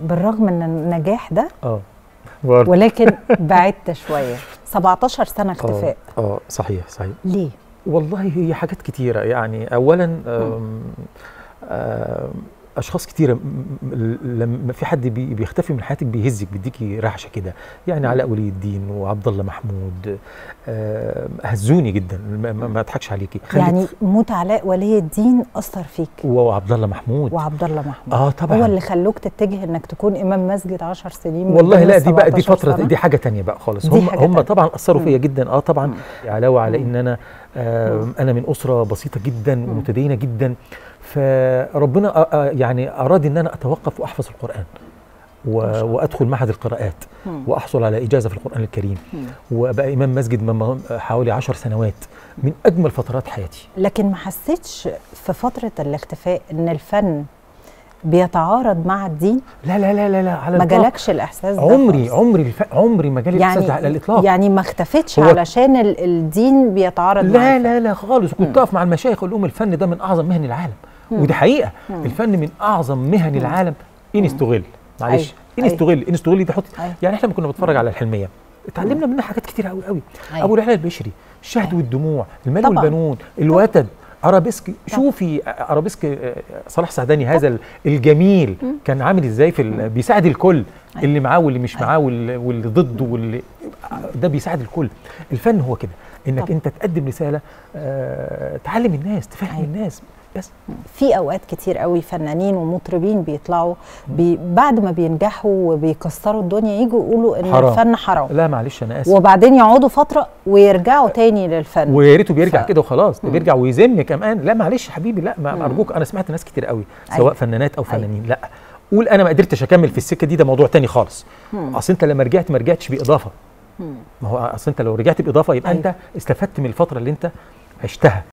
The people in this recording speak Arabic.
بالرغم من النجاح ده برضه ولكن بعدت شويه 17 سنه اختفاء. صحيح. ليه؟ والله هي حاجات كتيره، يعني اولا اشخاص كتيره لما في حد بيختفي من حياتك بيهزك، بيديكي رعشه كده، يعني علاء ولي الدين وعبد الله محمود هزوني جدا، ما اضحكش عليكي. يعني موت علاء ولي الدين اثر فيك؟ وعبد الله محمود طبعا هو اللي خلوك تتجه انك تكون امام مسجد 10 سنين؟ والله لا، دي بقى دي فتره دي حاجه تانية بقى خالص. هم طبعا اثروا فيا جدا طبعا، علاوه على ان انا من اسره بسيطه جدا ومتدينه جدا، فربنا يعني أراد أن أنا أتوقف وأحفظ القرآن وأدخل معهد القراءات وأحصل على إجازة في القرآن الكريم وأبقى إمام مسجد حوالي 10 سنوات، من أجمل فترات حياتي. لكن ما حسيتش في فترة الاختفاء أن الفن بيتعارض مع الدين؟ لا لا لا لا, لا على ما جالكش الإحساس ده؟ عمري ما جالي الإحساس ده على الإطلاق. يعني ما اختفتش علشان الدين بيتعارض معاه؟ لا خالص. كنت أقف مع المشايخ أقول لهم الفن ده من أعظم مهن العالم، ودي حقيقة. الفن من أعظم مهن العالم إن استغل. معلش، إن استغل دي حط. يعني إحنا كنا بنتفرج على الحلمية، اتعلمنا منها حاجات كتير قوي. أبو العلا البشري، الشهد والدموع، المال والبنون، الوتد، ارابيسك. شوفي ارابيسك صلاح سعداني هذا الجميل كان عامل ازاي بيساعد الكل، اللي معاه واللي مش معاه واللي ضده واللي ده بيساعد الكل. الفن هو كده، انك انت تقدم رساله تعلم الناس، تفهم الناس. بس في اوقات كتير قوي فنانين ومطربين بيطلعوا بعد ما بينجحوا وبيكسروا الدنيا يجوا يقولوا ان الفن حرام. لا معلش انا اسف. وبعدين يقعدوا فتره ويرجعوا تاني للفن، ويا ريته بيرجع كده وخلاص، ده بيرجع ويذم كمان. لا معلش يا حبيبي، لا ما ارجوك. انا سمعت ناس كتير قوي سواء فنانات او فنانين لا قول انا ما قدرتش اكمل في السكه دي، ده موضوع تاني خالص. اصل انت لما رجعت ما رجعتش باضافه. ما هو اصل انت لو رجعت باضافه يبقى انت استفدت من الفتره اللي انت عشتها.